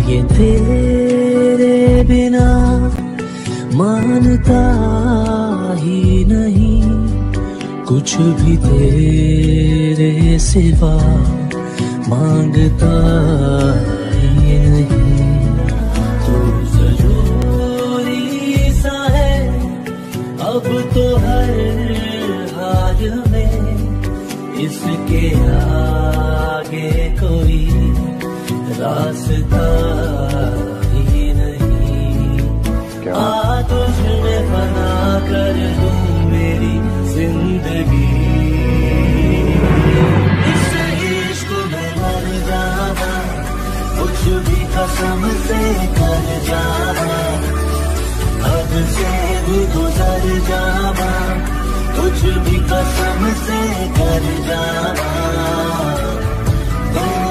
ये तेरे बिना मानता ही नहीं, कुछ भी तेरे सिवा मांगता ही नहीं। तू जरूरी सा है अब तो हर हाल में, इसके आगे कोई रास्ता ही नहीं। आ तुझमें बना कर दूं मेरी जिंदगी, इस इश्क में मर जाना, कुछ भी कसम से कर जाना, हद से भी गुजर जाना, कुछ भी कसम से कर जाना।